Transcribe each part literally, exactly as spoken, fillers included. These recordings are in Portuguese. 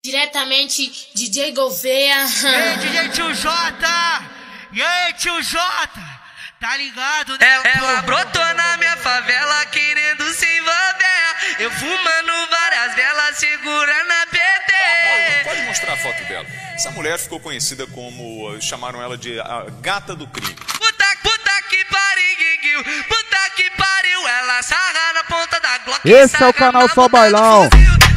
Diretamente D J Gouveia. E aí, D J Tio J! E aí, Tio J! Tá ligado, né? Ela, ela brotou na minha favela querendo se envolver. Eu fumando várias velas, segurando a P T. Pode mostrar a foto dela. Essa mulher ficou conhecida como, chamaram ela de a gata do crime. Puta, puta que pariu, puta que pariu. Ela sarra na ponta da Glock. Esse é o canal Só Bailão.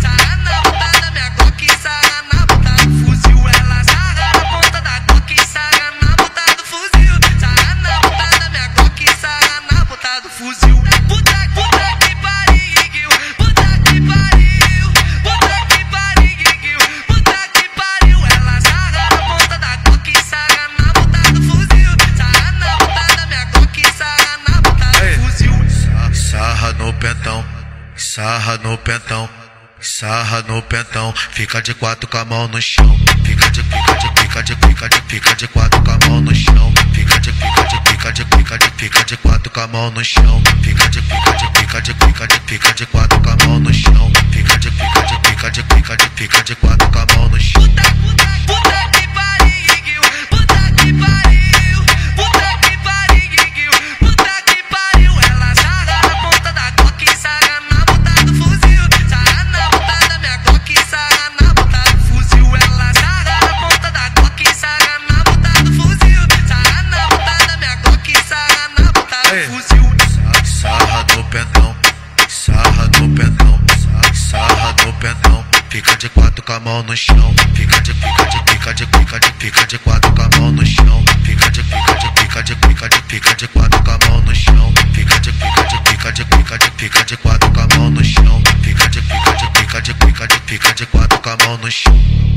Sarra no pentão, sarra no pentão, fica de quatro com a mão no chão, fica de fica de fica de fica de fica de quatro com a mão no chão, fica de fica de fica de fica de fica de quatro com a mão no chão, fica de fica de fica de fica de fica de quatro com a mão no chão, fica de fica de fica de fica de fica de quatro com a mão no chão. Puta que pariu, puta que pariu, puta que pariu, puta que pariu. Ela sarra na ponta da Glock, sarra na ponta do fuzil, sarra na ponta da minha Glock, sarra na ponta do fuzil. Ela sarra na ponta da Glock, sarra na ponta do fuzil, sarra na ponta da minha Glock, sarra na ponta do fuzil. Sarra no pentão, sarra no pentão, sarra no pentão, fica de quatro com a mão no chão, fica de fica de fica de fica de fica de quatro com a mão no chão, fica de fica de fica de fica de fica de quatro com a mão no chão, fica de fica de fica de fica de fica de quatro com a mão no chão, fica de fica de fica de fica de fica de quatro com a mão no chão.